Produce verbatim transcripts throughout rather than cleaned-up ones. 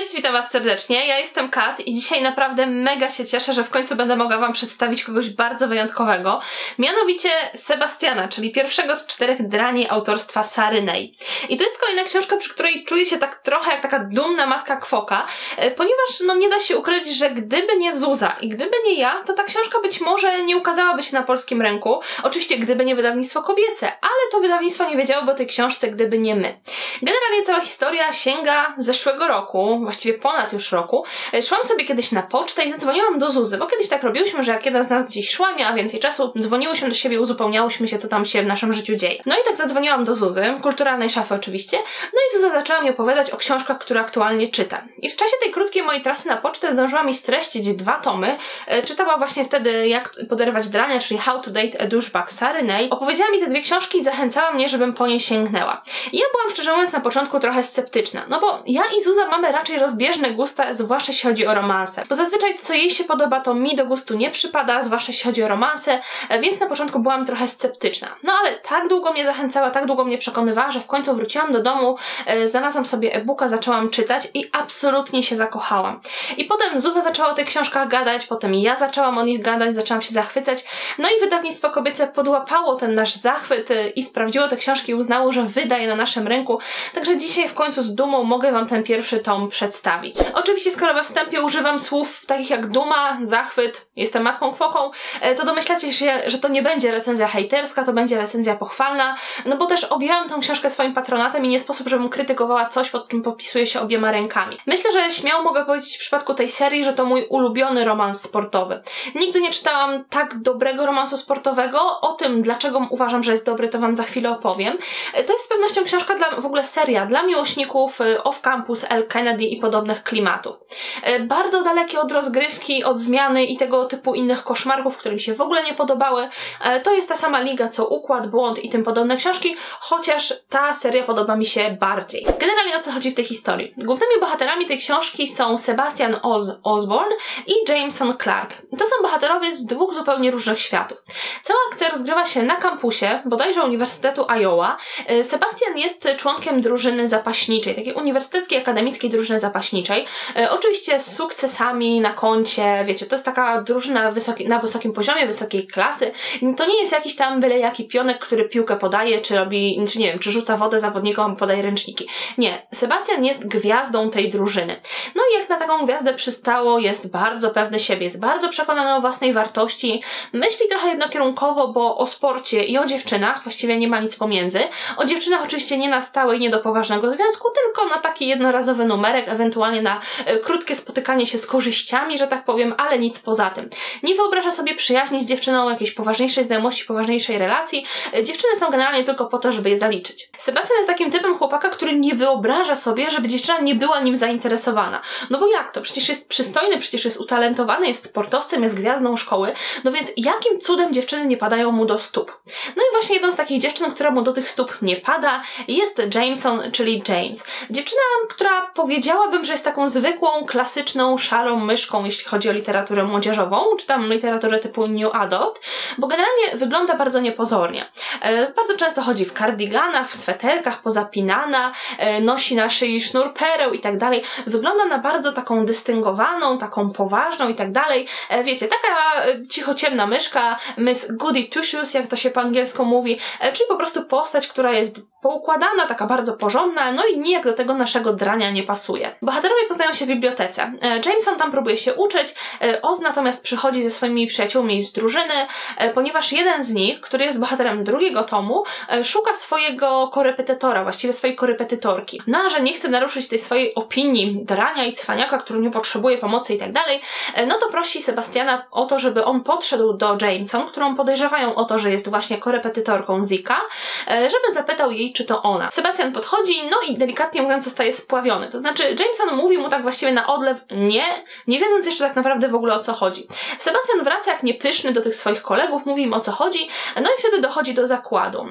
Cześć, witam was serdecznie, ja jestem Kat i dzisiaj naprawdę mega się cieszę, że w końcu będę mogła wam przedstawić kogoś bardzo wyjątkowego, mianowicie Sebastiana, czyli pierwszego z czterech drani autorstwa Sary Ney. I to jest kolejna książka, przy której czuję się tak trochę jak taka dumna matka kwoka, ponieważ no nie da się ukryć, że gdyby nie Zuza i gdyby nie ja, to ta książka być może nie ukazałaby się na polskim rynku, oczywiście gdyby nie wydawnictwo kobiece, ale to wydawnictwo nie wiedziałoby o tej książce, gdyby nie my. Generalnie cała historia sięga zeszłego roku, właściwie ponad już roku. Szłam sobie kiedyś na pocztę i zadzwoniłam do Zuzy, bo kiedyś tak robiłyśmy, że jak jedna z nas gdzieś szła, miała więcej czasu, dzwoniłyśmy do siebie, uzupełniałyśmy się, co tam się w naszym życiu dzieje. No i tak zadzwoniłam do Zuzy, kulturalnej szafy oczywiście, no i Zuza zaczęła mi opowiadać o książkach, które aktualnie czyta. I w czasie tej krótkiej mojej trasy na pocztę zdążyła mi streścić dwa tomy. Czytała właśnie wtedy Jak poderwać drania, czyli How to Date a Douchebag Sary Ney. Opowiedziała mi te dwie książki i zachęcała mnie, żebym po nie sięgnęła. I ja byłam szczerze mówiąc na początku trochę sceptyczna, no bo ja i Zuza mamy raczej rozbieżne gusta, zwłaszcza jeśli chodzi o romanse. Bo zazwyczaj co jej się podoba, to mi do gustu nie przypada, zwłaszcza jeśli chodzi o romanse, więc na początku byłam trochę sceptyczna. No ale tak długo mnie zachęcała, tak długo mnie przekonywała, że w końcu wróciłam do domu, e, znalazłam sobie e-booka, zaczęłam czytać i absolutnie się zakochałam. I potem Zuza zaczęła o tych książkach gadać, potem ja zaczęłam o nich gadać, zaczęłam się zachwycać, no i wydawnictwo kobiece podłapało ten nasz zachwyt e, i sprawdziło te książki i uznało, że wyda je na naszym rynku, także dzisiaj w końcu z dumą mogę wam ten pierwszy tom przedstawić. Oczywiście skoro we wstępie używam słów takich jak duma, zachwyt, jestem matką kwoką, to domyślacie się, że to nie będzie recenzja hejterska, to będzie recenzja pochwalna, no bo też objęłam tą książkę swoim patronatem i nie sposób, żebym krytykowała coś, pod czym podpisuję się obiema rękami. Myślę, że śmiało mogę powiedzieć w przypadku tej serii, że to mój ulubiony romans sportowy. Nigdy nie czytałam tak dobrego romansu sportowego, o tym dlaczego uważam, że jest dobry, to wam za chwilę opowiem. To jest z pewnością książka, dla, w ogóle seria dla miłośników Off-Campus, L. Kennedy i podobnych klimatów. Bardzo dalekie od rozgrywki, od zmiany i tego typu innych koszmarków, które mi się w ogóle nie podobały. To jest ta sama liga co Układ, Błąd i tym podobne książki, chociaż ta seria podoba mi się bardziej. Generalnie o co chodzi w tej historii? Głównymi bohaterami tej książki są Sebastian Oz Osborne i Jameson Clark. To są bohaterowie z dwóch zupełnie różnych światów. Cała akcja rozgrywa się na kampusie, bodajże Uniwersytetu Iowa. Sebastian jest członkiem drużyny zapaśniczej, takiej uniwersyteckiej, akademickiej drużyny zapaśniczej. E, oczywiście z sukcesami na koncie, wiecie, to jest taka drużyna wysoki, na wysokim poziomie, wysokiej klasy. To nie jest jakiś tam byle jaki pionek, który piłkę podaje, czy robi, czy nie wiem, czy rzuca wodę zawodnikom, podaje ręczniki. Nie, Sebastian jest gwiazdą tej drużyny. No i jak na taką gwiazdę przystało, jest bardzo pewny siebie, jest bardzo przekonany o własnej wartości, myśli trochę jednokierunkowo, bo o sporcie i o dziewczynach właściwie nie ma nic pomiędzy. O dziewczynach oczywiście nie na stałe i nie do poważnego związku, tylko na taki jednorazowy numerek, ewentualnie na e, krótkie spotykanie się z korzyściami, że tak powiem, ale nic poza tym. Nie wyobraża sobie przyjaźni z dziewczyną, jakiejś poważniejszej znajomości, poważniejszej relacji. E, dziewczyny są generalnie tylko po to, żeby je zaliczyć. Sebastian jest takim typem chłopaka, który nie wyobraża sobie, żeby dziewczyna nie była nim zainteresowana. No bo jak to? Przecież jest przystojny, przecież jest utalentowany, jest sportowcem, jest gwiazdą szkoły, no więc jakim cudem dziewczyny nie padają mu do stóp? No i właśnie jedną z takich dziewczyn, która mu do tych stóp nie pada, jest Jameson, czyli James. Dziewczyna, która powiedziałabym, że jest taką zwykłą, klasyczną, szarą myszką, jeśli chodzi o literaturę młodzieżową, czy tam literaturę typu New Adult, bo generalnie wygląda bardzo niepozornie. E, bardzo często chodzi w kardiganach, w sweterkach, pozapinana, e, nosi na szyi sznur pereł i tak dalej. Wygląda na bardzo taką dystyngowaną, taką poważną i tak dalej. E, wiecie, taka e, cichociemna myszka, Miss Goody Two Shoes, jak to się po angielsku mówi, e, czyli po prostu postać, która jest poukładana, taka bardzo porządna, no i nijak do tego naszego drania nie pasuje. Bohaterowie poznają się w bibliotece. Jameson tam próbuje się uczyć, Oz natomiast przychodzi ze swoimi przyjaciółmi z drużyny, ponieważ jeden z nich, który jest bohaterem drugiego tomu, szuka swojego korepetytora, właściwie swojej korepetytorki. No a że nie chce naruszyć tej swojej opinii drania i cwaniaka, który nie potrzebuje pomocy i tak dalej, no to prosi Sebastiana o to, żeby on podszedł do Jameson, którą podejrzewają o to, że jest właśnie korepetytorką Zika, żeby zapytał jej, czy to ona. Sebastian podchodzi, no i delikatnie mówiąc zostaje spławiony. To znaczy Jameson mówi mu tak właściwie na odlew nie, nie wiedząc jeszcze tak naprawdę w ogóle o co chodzi. Sebastian wraca jak niepyszny do tych swoich kolegów, mówi im o co chodzi, no i wtedy dochodzi do zakładu.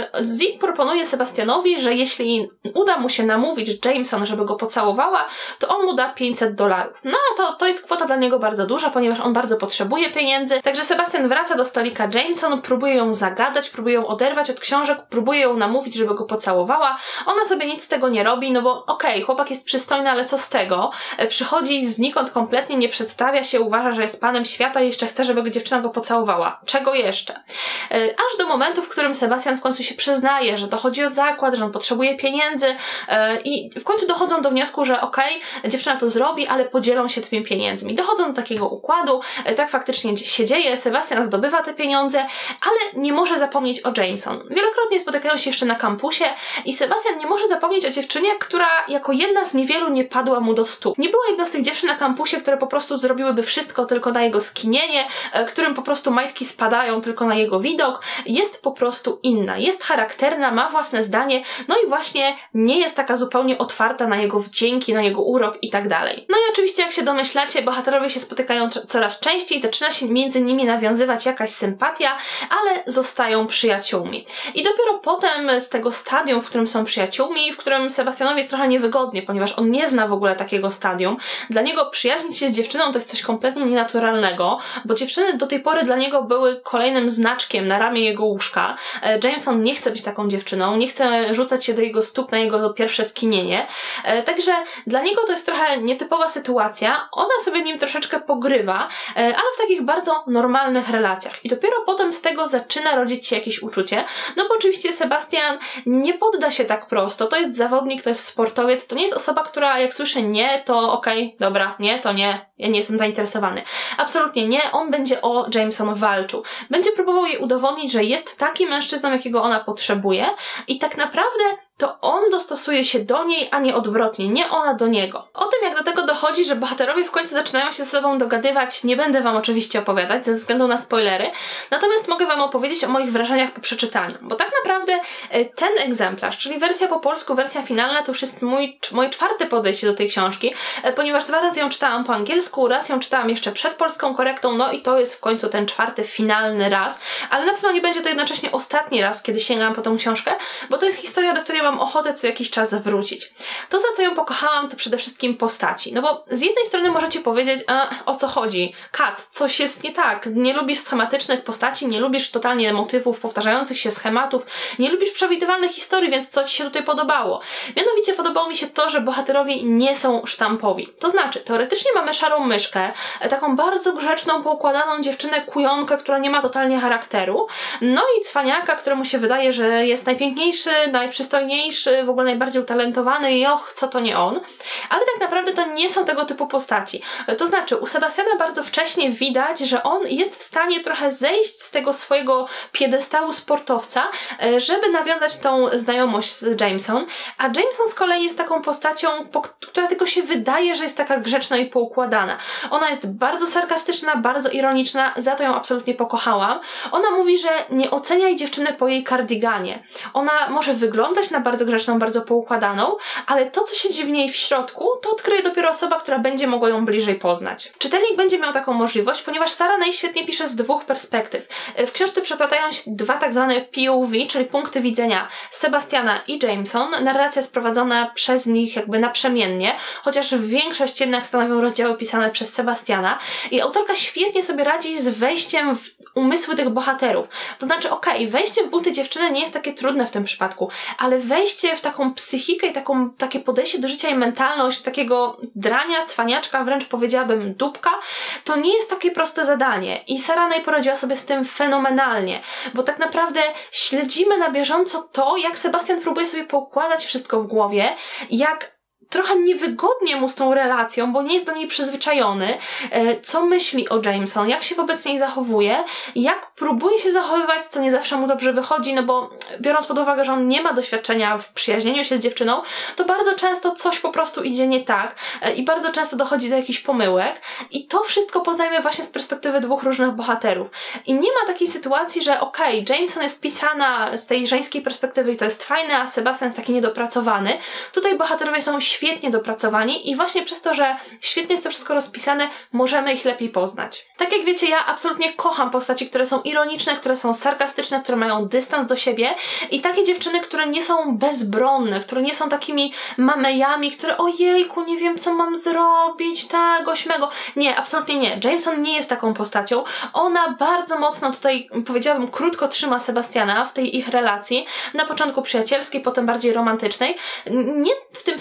Zik proponuje Sebastianowi, że jeśli uda mu się namówić Jameson, żeby go pocałowała, to on mu da pięćset dolarów. No a to, to jest kwota dla niego bardzo duża, ponieważ on bardzo potrzebuje pieniędzy. Także Sebastian wraca do stolika Jameson, próbuje ją zagadać, próbuje ją oderwać od książek, próbuje ją namówić, żeby go pocałowała. Ona sobie nic z tego nie robi, no bo okej, okay, chłopak jest przystojny, no ale co z tego? Przychodzi znikąd, kompletnie nie przedstawia się, uważa, że jest panem świata i jeszcze chce, żeby dziewczyna go pocałowała. Czego jeszcze? Aż do momentu, w którym Sebastian w końcu się przyznaje, że to chodzi o zakład, że on potrzebuje pieniędzy i w końcu dochodzą do wniosku, że okej, okay, dziewczyna to zrobi, ale podzielą się tymi pieniędzmi. Dochodzą do takiego układu, tak faktycznie się dzieje, Sebastian zdobywa te pieniądze, ale nie może zapomnieć o Jameson. Wielokrotnie spotykają się jeszcze na kampusie i Sebastian nie może zapomnieć o dziewczynie, która jako jedna z niewielu nie padła mu do stóp. Nie była jedną z tych dziewczyn na kampusie, które po prostu zrobiłyby wszystko tylko na jego skinienie, którym po prostu majtki spadają tylko na jego widok. Jest po prostu inna, jest charakterna, ma własne zdanie, no i właśnie nie jest taka zupełnie otwarta na jego wdzięki, na jego urok i tak dalej. No i oczywiście, jak się domyślacie, bohaterowie się spotykają coraz częściej, zaczyna się między nimi nawiązywać jakaś sympatia, ale zostają przyjaciółmi. I dopiero potem z tego stadium, w którym są przyjaciółmi, w którym Sebastianowi jest trochę niewygodnie, ponieważ on nie zna w ogóle takiego stadium. Dla niego przyjaźnić się z dziewczyną to jest coś kompletnie nienaturalnego, bo dziewczyny do tej pory dla niego były kolejnym znaczkiem na ramię jego łóżka. Jameson nie chce być taką dziewczyną, nie chce rzucać się do jego stóp na jego pierwsze skinienie. Także dla niego to jest trochę nietypowa sytuacja. Ona sobie nim troszeczkę pogrywa, ale w takich bardzo normalnych relacjach. I dopiero potem z tego zaczyna rodzić się jakieś uczucie, no bo oczywiście Sebastian nie podda się tak prosto. To jest zawodnik, to jest sportowiec, to nie jest osoba, która jak słyszy nie, to okej, okay, dobra, nie, to nie, ja nie jestem zainteresowany. Absolutnie nie, on będzie o Jameson walczył. Będzie próbował jej udowodnić, że jest takim mężczyzną, jakiego ona potrzebuje i tak naprawdę to on dostosuje się do niej, a nie odwrotnie, nie ona do niego. O tym, jak do tego dochodzi, że bohaterowie w końcu zaczynają się ze sobą dogadywać, nie będę wam oczywiście opowiadać, ze względu na spoilery, natomiast mogę wam opowiedzieć o moich wrażeniach po przeczytaniu, bo tak naprawdę ten egzemplarz, czyli wersja po polsku, wersja finalna, to już jest mój, moje czwarte podejście do tej książki, ponieważ dwa razy ją czytałam po angielsku, raz ją czytałam jeszcze przed polską korektą, no i to jest w końcu ten czwarty, finalny raz, ale na pewno nie będzie to jednocześnie ostatni raz, kiedy sięgam po tą książkę, bo to jest historia, do której mam ochotę co jakiś czas wrócić. To, za co ją pokochałam, to przede wszystkim postaci. No bo z jednej strony możecie powiedzieć, a, o co chodzi? Kat, coś jest nie tak. Nie lubisz schematycznych postaci, nie lubisz totalnie motywów, powtarzających się schematów, nie lubisz przewidywalnych historii, więc co ci się tutaj podobało? Mianowicie podobało mi się to, że bohaterowie nie są sztampowi. To znaczy, teoretycznie mamy szarą myszkę, taką bardzo grzeczną, poukładaną dziewczynę, kujonkę, która nie ma totalnie charakteru, no i cwaniaka, któremu się wydaje, że jest najpiękniejszy, najprzystojniejszy, w ogóle najbardziej utalentowany i och, co to nie on. Ale tak naprawdę to nie są tego typu postaci. To znaczy, u Sebastiana bardzo wcześnie widać, że on jest w stanie trochę zejść z tego swojego piedestału sportowca, żeby nawiązać tą znajomość z Jameson, a Jameson z kolei jest taką postacią, która tylko się wydaje, że jest taka grzeczna i poukładana. Ona jest bardzo sarkastyczna, bardzo ironiczna, za to ją absolutnie pokochałam. Ona mówi, że nie oceniaj dziewczyny po jej kardiganie. Ona może wyglądać na bardzo grzeczną, bardzo poukładaną, ale to, co siedzi w niej w środku, to odkryje dopiero osoba, która będzie mogła ją bliżej poznać. Czytelnik będzie miał taką możliwość, ponieważ Sarah Ney świetnie pisze z dwóch perspektyw. W książce przeplatają się dwa tak zwane P O V, czyli punkty widzenia Sebastiana i Jameson. Narracja jest prowadzona przez nich jakby naprzemiennie, chociaż większość jednak stanowią rozdziały pisane przez Sebastiana i autorka świetnie sobie radzi z wejściem w umysły tych bohaterów. To znaczy, okej, okay, wejście w buty dziewczyny nie jest takie trudne w tym przypadku, ale wejście w taką psychikę i taką, takie podejście do życia i mentalność takiego drania, cwaniaczka, wręcz powiedziałabym dupka, to nie jest takie proste zadanie i Sarah Ney poradziła sobie z tym fenomenalnie, bo tak naprawdę śledzimy na bieżąco to, jak Sebastian próbuje sobie poukładać wszystko w głowie, jak trochę niewygodnie mu z tą relacją, bo nie jest do niej przyzwyczajony, co myśli o Jameson, jak się wobec niej zachowuje, jak próbuje się zachowywać, co nie zawsze mu dobrze wychodzi, no bo biorąc pod uwagę, że on nie ma doświadczenia w przyjaźnieniu się z dziewczyną, to bardzo często coś po prostu idzie nie tak i bardzo często dochodzi do jakichś pomyłek i to wszystko poznajemy właśnie z perspektywy dwóch różnych bohaterów. I nie ma takiej sytuacji, że okej, okay, Jameson jest pisana z tej żeńskiej perspektywy i to jest fajne, a Sebastian jest taki niedopracowany. Tutaj bohaterowie są świetnie dopracowani i właśnie przez to, że świetnie jest to wszystko rozpisane, możemy ich lepiej poznać. Tak jak wiecie, ja absolutnie kocham postaci, które są ironiczne, które są sarkastyczne, które mają dystans do siebie i takie dziewczyny, które nie są bezbronne, które nie są takimi mamejami, które ojejku, nie wiem co mam zrobić, tego, śmego. Nie, absolutnie nie. Jameson nie jest taką postacią. Ona bardzo mocno tutaj, powiedziałabym, krótko trzyma Sebastiana w tej ich relacji. Na początku przyjacielskiej, potem bardziej romantycznej. Nie w tym sensie, że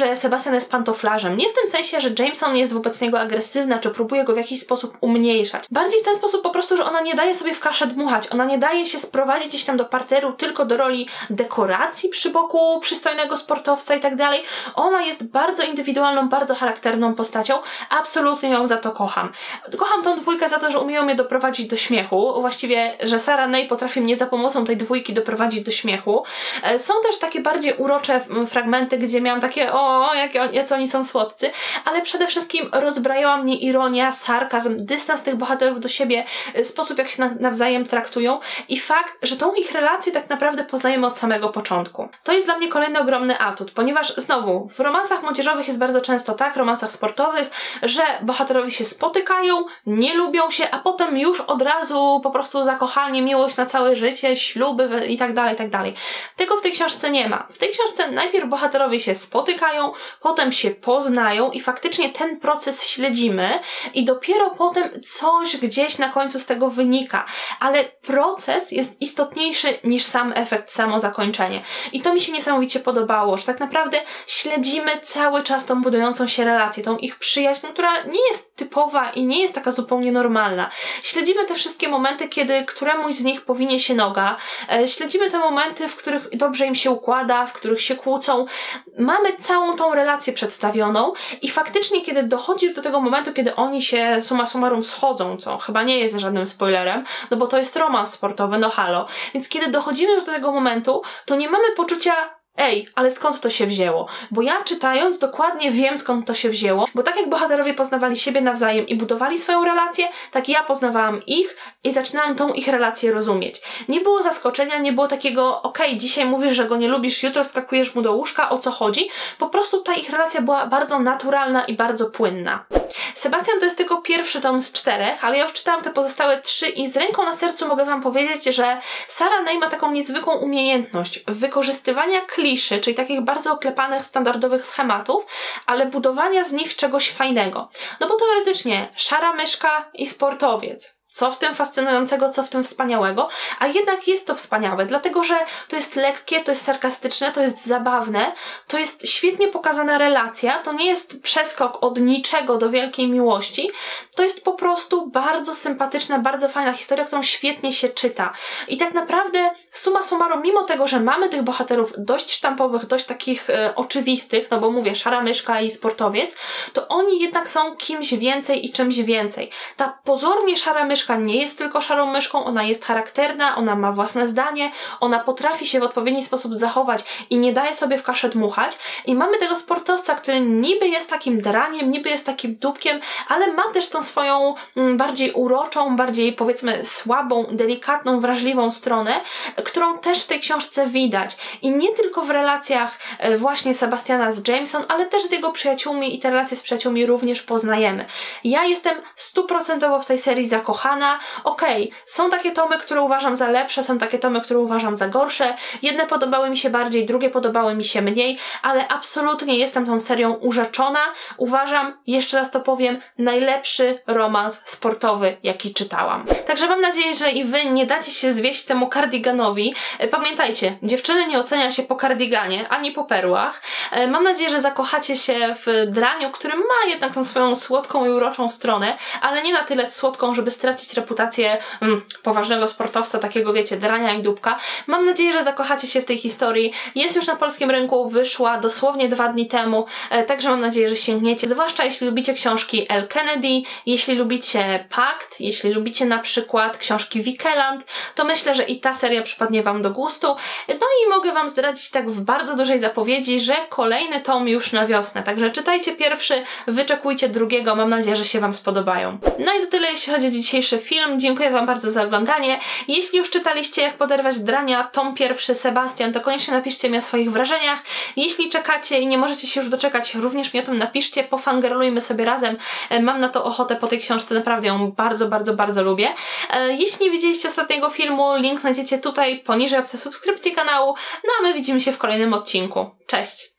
że Sebastian jest pantoflarzem. Nie w tym sensie, że Jameson jest wobec niego agresywna, czy próbuje go w jakiś sposób umniejszać. Bardziej w ten sposób po prostu, że ona nie daje sobie w kaszę dmuchać. Ona nie daje się sprowadzić gdzieś tam do parteru tylko do roli dekoracji przy boku przystojnego sportowca i tak dalej. Ona jest bardzo indywidualną, bardzo charakterną postacią. Absolutnie ją za to kocham. Kocham tą dwójkę za to, że umieją mnie doprowadzić do śmiechu. Właściwie, że Sarah Ney potrafi mnie za pomocą tej dwójki doprowadzić do śmiechu. Są też takie bardziej urocze fragmenty, gdzie miałam takie o, jakie oni, jacy oni są słodcy, ale przede wszystkim rozbrajała mnie ironia, sarkazm, dystans tych bohaterów do siebie, sposób jak się nawzajem traktują i fakt, że tą ich relację tak naprawdę poznajemy od samego początku. To jest dla mnie kolejny ogromny atut, ponieważ znowu w romansach młodzieżowych jest bardzo często tak, romansach sportowych, że bohaterowie się spotykają, nie lubią się, a potem już od razu po prostu zakochanie, miłość na całe życie, śluby i tak dalej, i tak dalej. Tego w tej książce nie ma. W tej książce najpierw bohaterowie się spotykają, potem się poznają i faktycznie ten proces śledzimy i dopiero potem coś gdzieś na końcu z tego wynika. Ale proces jest istotniejszy niż sam efekt, samo zakończenie. I to mi się niesamowicie podobało, że tak naprawdę śledzimy cały czas tą budującą się relację, tą ich przyjaźń, która nie jest typowa i nie jest taka zupełnie normalna. Śledzimy te wszystkie momenty, kiedy któremuś z nich powinie się noga. Śledzimy te momenty, w których dobrze im się układa, w których się kłócą. Mamy całą tą relację przedstawioną i faktycznie, kiedy dochodzisz do tego momentu, kiedy oni się summa summarum schodzą, co chyba nie jest żadnym spoilerem, no bo to jest romans sportowy, no halo. Więc kiedy dochodzimy już do tego momentu, to nie mamy poczucia ej, ale skąd to się wzięło? Bo ja czytając dokładnie wiem, skąd to się wzięło, bo tak jak bohaterowie poznawali siebie nawzajem i budowali swoją relację, tak ja poznawałam ich i zaczynałam tą ich relację rozumieć. Nie było zaskoczenia, nie było takiego okej, dzisiaj mówisz, że go nie lubisz, jutro wskakujesz mu do łóżka, o co chodzi? Po prostu ta ich relacja była bardzo naturalna i bardzo płynna. Sebastian to jest tylko pierwszy tom z czterech, ale ja już czytałam te pozostałe trzy i z ręką na sercu mogę wam powiedzieć, że Sarah Ney ma taką niezwykłą umiejętność wykorzystywania kliszy, czyli takich bardzo oklepanych, standardowych schematów, ale budowania z nich czegoś fajnego. No bo teoretycznie szara myszka i sportowiec. Co w tym fascynującego, co w tym wspaniałego, a jednak jest to wspaniałe, dlatego że to jest lekkie, to jest sarkastyczne, to jest zabawne, to jest świetnie pokazana relacja, to nie jest przeskok od niczego do wielkiej miłości, to jest po prostu bardzo sympatyczna, bardzo fajna historia, którą świetnie się czyta. I tak naprawdę summa summarum, mimo tego, że mamy tych bohaterów dość sztampowych, dość takich e, oczywistych, no bo mówię, szara myszka i sportowiec, to oni jednak są kimś więcej i czymś więcej. Ta pozornie szara myszka nie jest tylko szarą myszką, ona jest charakterna, ona ma własne zdanie, ona potrafi się w odpowiedni sposób zachować i nie daje sobie w kaszę dmuchać. I mamy tego sportowca, który niby jest takim draniem, niby jest takim dupkiem, ale ma też tą swoją m, bardziej uroczą, bardziej powiedzmy słabą, delikatną, wrażliwą stronę, którą też w tej książce widać. I nie tylko w relacjach e, właśnie Sebastiana z Jameson, ale też z jego przyjaciółmi i te relacje z przyjaciółmi również poznajemy. Ja jestem stuprocentowo w tej serii zakochana. Okej, okay, są takie tomy, które uważam za lepsze, są takie tomy, które uważam za gorsze. Jedne podobały mi się bardziej, drugie podobały mi się mniej, ale absolutnie jestem tą serią urzeczona. Uważam, jeszcze raz to powiem, najlepszy romans sportowy, jaki czytałam. Także mam nadzieję, że i wy nie dacie się zwieść temu kardiganowi. Pamiętajcie, dziewczyny nie ocenia się po kardiganie, ani po perłach. Mam nadzieję, że zakochacie się w draniu, który ma jednak tą swoją słodką i uroczą stronę, ale nie na tyle słodką, żeby stracić reputację mm, poważnego sportowca, takiego wiecie, drania i dupka. Mam nadzieję, że zakochacie się w tej historii. Jest już na polskim rynku, wyszła dosłownie dwa dni temu, e, także mam nadzieję, że sięgniecie. Zwłaszcza jeśli lubicie książki Elle Kennedy, jeśli lubicie Pakt, jeśli lubicie na przykład książki Wikeland, to myślę, że i ta seria przypadnie wam do gustu. No i mogę wam zdradzić tak w bardzo dużej zapowiedzi, że kolejny tom już na wiosnę. Także czytajcie pierwszy, wyczekujcie drugiego. Mam nadzieję, że się wam spodobają. No i to tyle, jeśli chodzi o dzisiejszy film. Dziękuję wam bardzo za oglądanie. Jeśli już czytaliście Jak poderwać drania, tom pierwszy Sebastian, to koniecznie napiszcie mi o swoich wrażeniach. Jeśli czekacie i nie możecie się już doczekać, również mi o tym napiszcie, pofangirlujmy sobie razem. Mam na to ochotę po tej książce, naprawdę ją bardzo, bardzo, bardzo lubię. Jeśli nie widzieliście ostatniego filmu, link znajdziecie tutaj poniżej opcji subskrypcji kanału. No a my widzimy się w kolejnym odcinku. Cześć!